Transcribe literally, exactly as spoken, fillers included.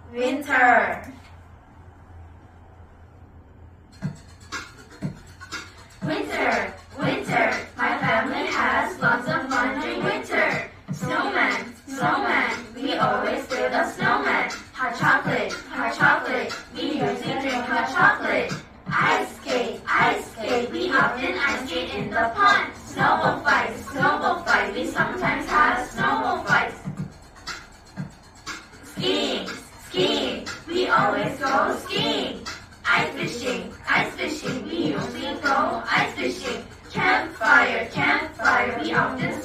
winter. Winter, winter, my family has lots of fun during winter. Snowman, snowman, we always build a snowman. Hot chocolate, hot chocolate, we usually drink hot chocolate. Ice skate, ice skate, we often ice skate in the pond. Snowball fight, snowball fight, we sometimes have snowball fights. Skiing, skiing, we always go skiing. Ice fishing, ice fishing, we usually go ice fishing. Campfire, campfire, we often